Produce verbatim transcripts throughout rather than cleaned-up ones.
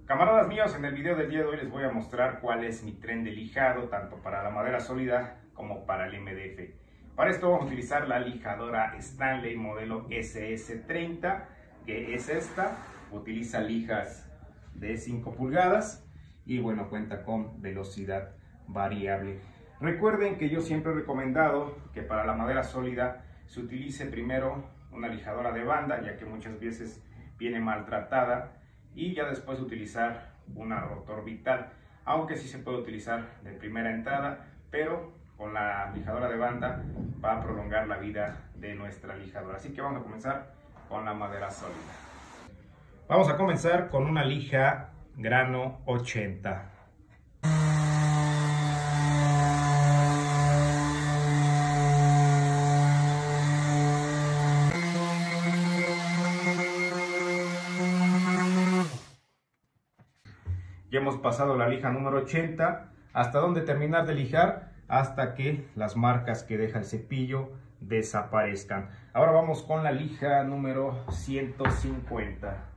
Camaradas míos, en el video del día de hoy les voy a mostrar cuál es mi tren de lijado, tanto para la madera sólida como para el M D F. Para esto vamos a utilizar la lijadora Stanley modelo S S treinta, que es esta. Utiliza lijas de cinco pulgadas y bueno, cuenta con velocidad variable. Recuerden que yo siempre he recomendado que para la madera sólida se utilice primero una lijadora de banda, ya que muchas veces viene maltratada, y ya después utilizar una rotor vital, aunque sí se puede utilizar de primera entrada, pero con la lijadora de banda va a prolongar la vida de nuestra lijadora. Así que vamos a comenzar con la madera sólida. Vamos a comenzar con una lija grano ochenta. Ya hemos pasado la lija número ochenta. ¿Hasta dónde terminar de lijar? Hasta que las marcas que deja el cepillo desaparezcan. Ahora vamos con la lija número ciento cincuenta.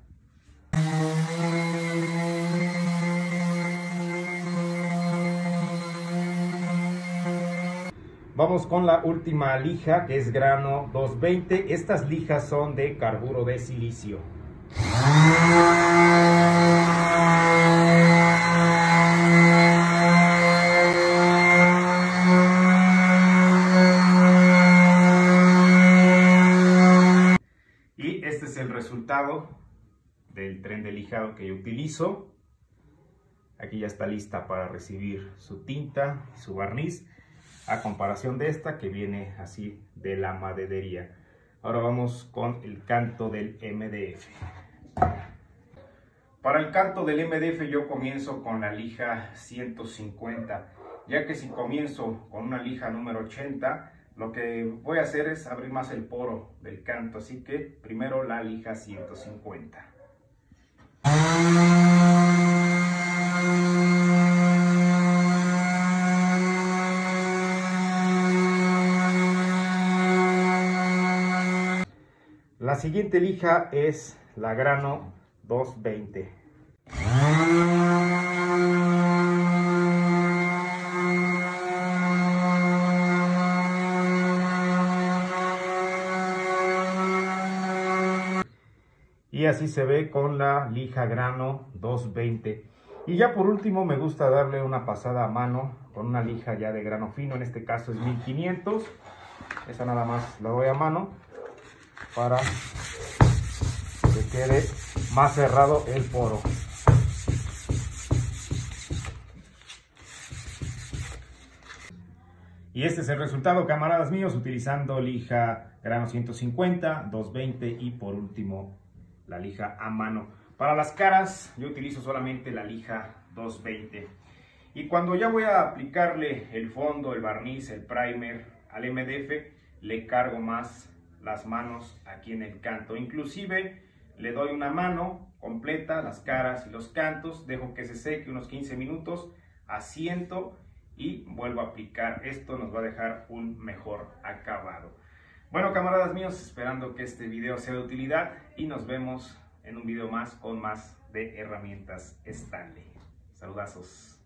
Vamos con la última lija, que es grano doscientos veinte. Estas lijas son de carburo de silicio. Y este es el resultado del tren de lijado que yo utilizo. Aquí ya está lista para recibir su tinta y su barniz, a comparación de esta que viene así de la maderería. Ahora vamos con el canto del M D F. Para el canto del M D F yo comienzo con la lija ciento cincuenta, ya que si comienzo con una lija número ochenta, lo que voy a hacer es abrir más el poro del canto, así que primero la lija ciento cincuenta. La siguiente lija es la grano doscientos veinte. Y así se ve con la lija grano doscientos veinte. Y ya por último me gusta darle una pasada a mano con una lija ya de grano fino, en este caso es mil quinientos. Esa nada más la doy a mano para que quede más cerrado el poro. Y este es el resultado, camaradas míos, utilizando lija grano ciento cincuenta, doscientos veinte y por último la lija a mano. Para las caras yo utilizo solamente la lija doscientos veinte. Y cuando ya voy a aplicarle el fondo, el barniz, el primer al M D F, le cargo más las manos aquí en el canto. Inclusive le doy una mano completa, las caras y los cantos, dejo que se seque unos quince minutos, asiento y vuelvo a aplicar. Esto nos va a dejar un mejor acabado. Bueno, camaradas míos, esperando que este video sea de utilidad y nos vemos en un video más con más de herramientas Stanley. Saludazos.